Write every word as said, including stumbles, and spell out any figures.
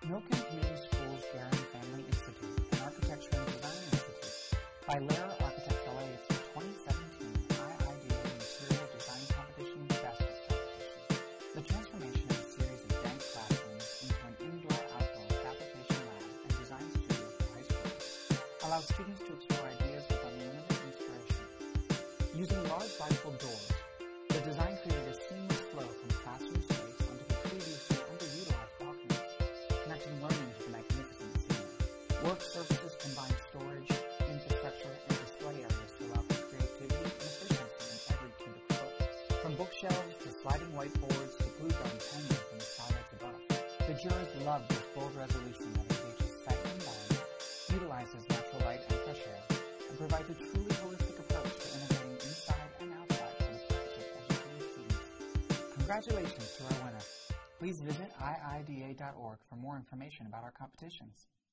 Milken Community Schools Guerin Family Institute, an Architecture and Design Institute, by Lehrer Architects L A. It's the twenty seventeen I I D A Interior Design Competition Best of Competition. The transformation of a series of dense classrooms into an indoor-outdoor fabrication lab and design studio for high schools allows students to explore ideas with unlimited inspiration. Using large vertical doors, the design created a seamless flow from classroom space onto the previously underutilized balconies, connecting learning to the magnificent scene. Work surfaces combine storage, infrastructure, and display areas to allow for creativity and efficiency in every cubic foot. From bookshelves to sliding whiteboards to glue guns hanging from the skylights above, the jurors love this bold resolution that engages sight and mind, utilizes natural light and fresh air, and provides a truly holistic approach to integrating inside and outside for the purpose of educating students. Congratulations to our winner. Please visit I I D A dot org for more information about our competitions.